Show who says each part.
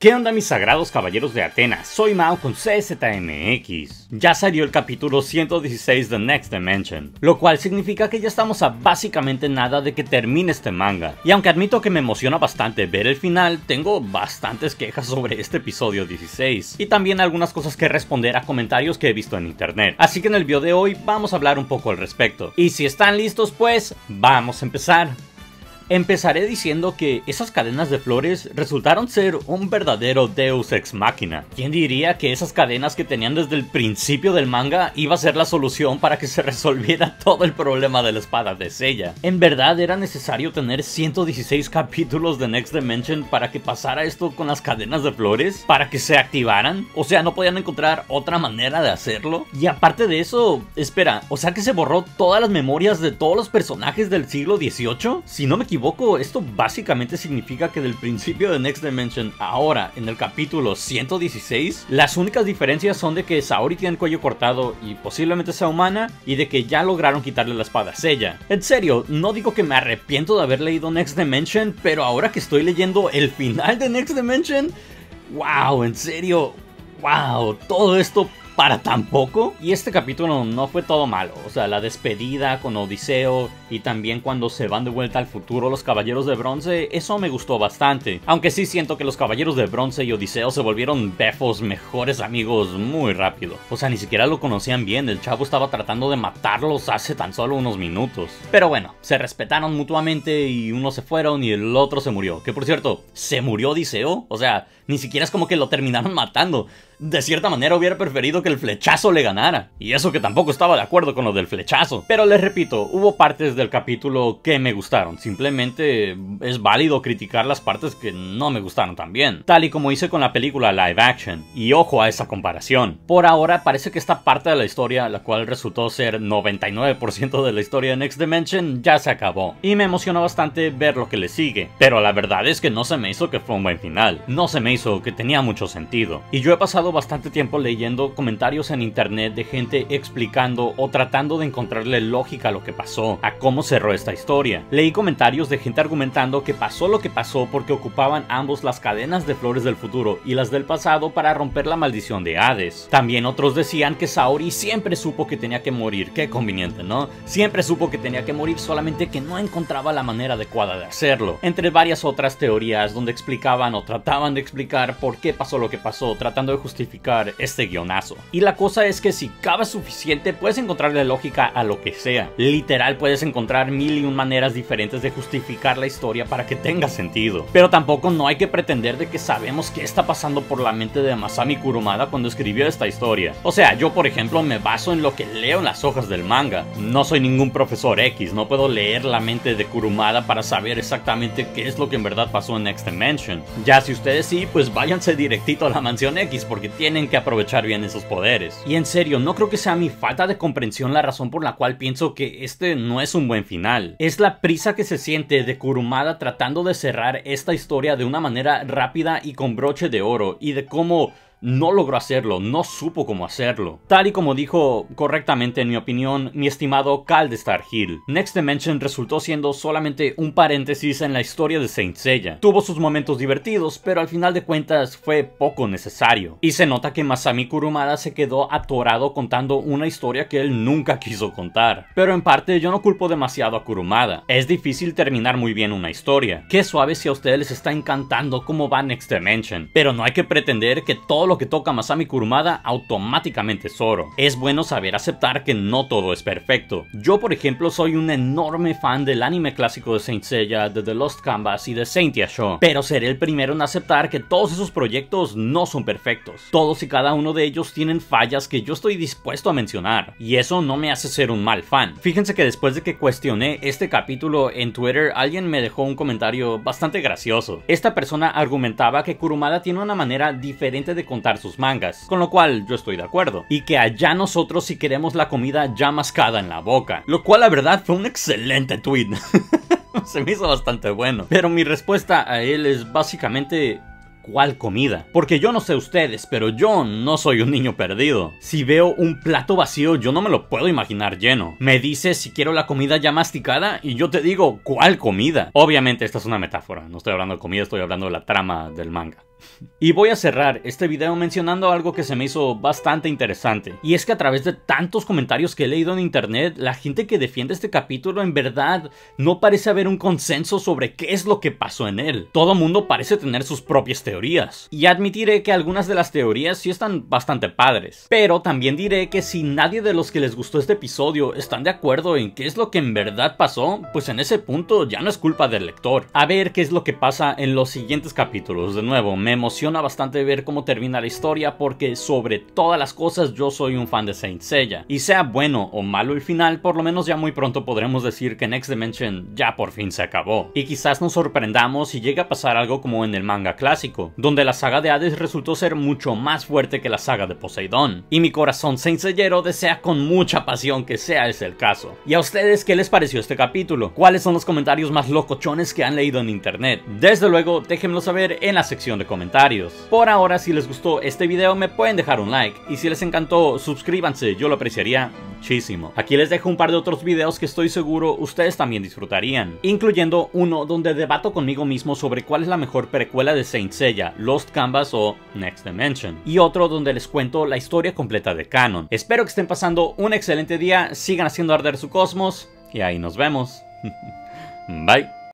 Speaker 1: ¿Qué onda mis sagrados caballeros de Atenas? Soy Mao con CZMX. Ya salió el capítulo 116 de Next Dimension, lo cual significa que ya estamos a básicamente nada de que termine este manga. Y aunque admito que me emociona bastante ver el final, tengo bastantes quejas sobre este episodio 16 y también algunas cosas que responder a comentarios que he visto en internet. Así que en el video de hoy vamos a hablar un poco al respecto. Y si están listos, pues vamos a empezar. Empezaré diciendo que esas cadenas de flores resultaron ser un verdadero Deus Ex Machina. ¿Quién diría que esas cadenas que tenían desde el principio del manga iba a ser la solución para que se resolviera todo el problema de la espada de Seiya? ¿En verdad era necesario tener 116 capítulos de Next Dimension para que pasara esto con las cadenas de flores? ¿Para que se activaran? O sea, ¿no podían encontrar otra manera de hacerlo? Y aparte de eso, espera, o sea que se borró todas las memorias de todos los personajes del siglo XVIII? Si no me equivoco, esto básicamente significa que del principio de Next Dimension ahora en el capítulo 116 las únicas diferencias son de que Saori tiene el cuello cortado y posiblemente sea humana, y de que ya lograron quitarle la espada a Seiya. En serio, no digo que me arrepiento de haber leído Next Dimension, pero ahora que estoy leyendo el final de Next Dimension, wow, en serio, wow, todo esto para tan poco. Y este capítulo no fue todo malo, o sea, la despedida con Odiseo y también cuando se van de vuelta al futuro los caballeros de bronce, eso me gustó bastante. Aunque sí siento que los caballeros de bronce y Odiseo se volvieron befos mejores amigos muy rápido. O sea, ni siquiera lo conocían bien, el chavo estaba tratando de matarlos hace tan solo unos minutos. Pero bueno, se respetaron mutuamente y unos se fueron y el otro se murió. Que por cierto, ¿se murió Odiseo? O sea, ni siquiera es como que lo terminaron matando. De cierta manera hubiera preferido que el flechazo le ganara. Y eso que tampoco estaba de acuerdo con lo del flechazo. Pero les repito, hubo partes del capítulo que me gustaron. Simplemente es válido criticar las partes que no me gustaron también. Tal y como hice con la película live action. Y ojo a esa comparación. Por ahora parece que esta parte de la historia, la cual resultó ser 99% de la historia de Next Dimension, ya se acabó. Y me emocionó bastante ver lo que le sigue. Pero la verdad es que no se me hizo que fue un buen final. No se me hizo que tenía mucho sentido. Y yo he pasado bastante tiempo leyendo comentarios en internet de gente explicando o tratando de encontrarle lógica a lo que pasó, a cómo cerró esta historia. Leí comentarios de gente argumentando que pasó lo que pasó porque ocupaban ambos las cadenas de flores del futuro y las del pasado para romper la maldición de Hades. También otros decían que Saori siempre supo que tenía que morir. Qué conveniente, ¿no? Siempre supo que tenía que morir, solamente que no encontraba la manera adecuada de hacerlo. Entre varias otras teorías donde explicaban o trataban de explicar por qué pasó lo que pasó, tratando de justificar este guionazo. Y la cosa es que si cavas suficiente puedes encontrarle lógica a lo que sea. Literal puedes encontrar mil y un maneras diferentes de justificar la historia para que tenga sentido. Pero tampoco no hay que pretender de que sabemos qué está pasando por la mente de Masami Kurumada cuando escribió esta historia. O sea, yo por ejemplo me baso en lo que leo en las hojas del manga. No soy ningún profesor X, no puedo leer la mente de Kurumada para saber exactamente qué es lo que en verdad pasó en Next Dimension. Ya si ustedes sí, pues váyanse directito a la mansión X porque tienen que aprovechar bien esos poderes. Y en serio, no creo que sea mi falta de comprensión la razón por la cual pienso que este no es un buen final. Es la prisa que se siente de Kurumada tratando de cerrar esta historia de una manera rápida y con broche de oro, y de cómo no logró hacerlo, no supo cómo hacerlo. Tal y como dijo correctamente en mi opinión mi estimado Caldestar Hill, Next Dimension resultó siendo solamente un paréntesis en la historia de Saint Seiya. Tuvo sus momentos divertidos, pero al final de cuentas fue poco necesario. Y se nota que Masami Kurumada se quedó atorado contando una historia que él nunca quiso contar. Pero en parte yo no culpo demasiado a Kurumada. Es difícil terminar muy bien una historia. Qué suave si a ustedes les está encantando cómo va Next Dimension. Pero no hay que pretender que todo lo que toca Masami Kurumada automáticamente es oro. Es bueno saber aceptar que no todo es perfecto. Yo por ejemplo soy un enorme fan del anime clásico de Saint Seiya, de The Lost Canvas y de Saint Yasho, pero seré el primero en aceptar que todos esos proyectos no son perfectos. Todos y cada uno de ellos tienen fallas que yo estoy dispuesto a mencionar, y eso no me hace ser un mal fan. Fíjense que después de que cuestioné este capítulo en Twitter, alguien me dejó un comentario bastante gracioso. Esta persona argumentaba que Kurumada tiene una manera diferente de contar sus mangas, con lo cual yo estoy de acuerdo, y que allá nosotros si queremos la comida ya mascada en la boca, lo cual la verdad fue un excelente tweet. Se me hizo bastante bueno, pero mi respuesta a él es básicamente: ¿cuál comida? Porque yo no sé ustedes, pero yo no soy un niño perdido. Si veo un plato vacío, yo no me lo puedo imaginar lleno. Me dices si quiero la comida ya masticada y yo te digo, ¿cuál comida? Obviamente esta es una metáfora, no estoy hablando de comida, estoy hablando de la trama del manga. Y voy a cerrar este video mencionando algo que se me hizo bastante interesante, y es que a través de tantos comentarios que he leído en internet, la gente que defiende este capítulo en verdad no parece haber un consenso sobre qué es lo que pasó en él. Todo mundo parece tener sus propias teorías, y admitiré que algunas de las teorías sí están bastante padres, pero también diré que si nadie de los que les gustó este episodio están de acuerdo en qué es lo que en verdad pasó, pues en ese punto ya no es culpa del lector. A ver qué es lo que pasa en los siguientes capítulos. De nuevo, me emociona bastante ver cómo termina la historia, porque sobre todas las cosas yo soy un fan de Saint Seiya, y sea bueno o malo el final, por lo menos ya muy pronto podremos decir que Next Dimension ya por fin se acabó, y quizás nos sorprendamos si llega a pasar algo como en el manga clásico, donde la saga de Hades resultó ser mucho más fuerte que la saga de Poseidón, y mi corazón Saint Seiyero desea con mucha pasión que sea ese el caso. ¿Y a ustedes qué les pareció este capítulo? ¿Cuáles son los comentarios más locochones que han leído en internet? Desde luego déjenmelo saber en la sección de comentarios. Por ahora, si les gustó este video me pueden dejar un like, y si les encantó suscríbanse, yo lo apreciaría muchísimo. Aquí les dejo un par de otros videos que estoy seguro ustedes también disfrutarían, incluyendo uno donde debato conmigo mismo sobre cuál es la mejor precuela de Saint Seiya, Lost Canvas o Next Dimension, y otro donde les cuento la historia completa de Canon. Espero que estén pasando un excelente día, sigan haciendo arder su cosmos, y ahí nos vemos. Bye.